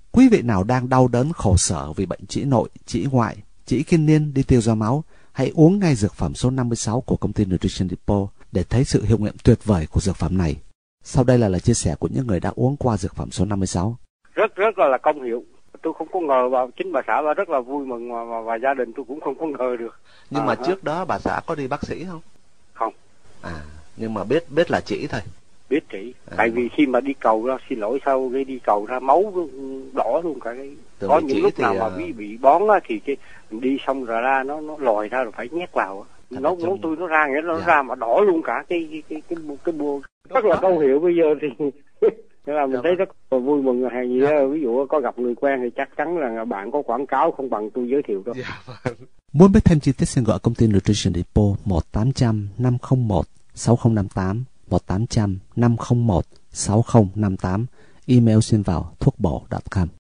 Quý vị nào đang đau đớn khổ sở vì bệnh trĩ nội, trĩ ngoại, trĩ kinh niên đi tiêu do máu, hãy uống ngay dược phẩm số 56 của công ty Nutrition Depot để thấy sự hiệu nghiệm tuyệt vời của dược phẩm này. Sau đây là lời chia sẻ của những người đã uống qua dược phẩm số 56. Rất là công hiệu. Tôi không có ngờ vào, chính bà xã bà rất là vui mừng và gia đình tôi cũng không có ngờ được. Nhưng mà trước đó bà xã có đi bác sĩ không? Không. Nhưng mà biết là trĩ thôi. Biết trĩ. Tại vì khi mà đi cầu ra, xin lỗi sau cái đi cầu ra máu đỏ luôn cả cái. Có những lúc nào mà bị bón á thì cái đi xong rồi ra nó lòi ra rồi phải nhét vào. Nó tôi nó ra nghĩa nó ra mà đỏ luôn cả cái bua. Rất là công hiệu bây giờ thì nên là mình thấy rất là vui mừng. Hay gì đó, ví dụ có gặp người quen thì chắc chắn là bạn có quảng cáo không bằng tôi giới thiệu đâu. Muốn biết thêm chi tiết xin gọi công ty Nutrition Depot 1-800-501-6058, 1-800-501-6058. Email xin vào thuocbổ.com.